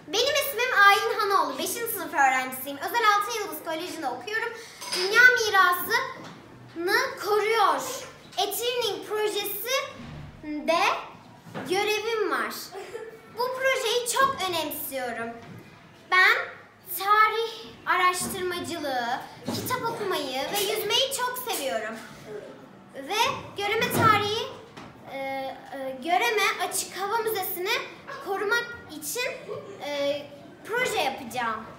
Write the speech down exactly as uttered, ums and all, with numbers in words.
Benim ismim Aylin Hanoğlu. beşinci sınıf öğrencisiyim. Özel Altın Yıldız Koleji'nde okuyorum. Dünya mirasını koruyor. Etirning projesinde görevim var. Bu projeyi çok önemsiyorum. Ben tarih araştırmacılığı, kitap okumayı ve yüzmeyi çok seviyorum. Ve Göreme Tarihi, e, e, Göreme Açık Hava Müzesi'ni korumak için e, proje yapacağım.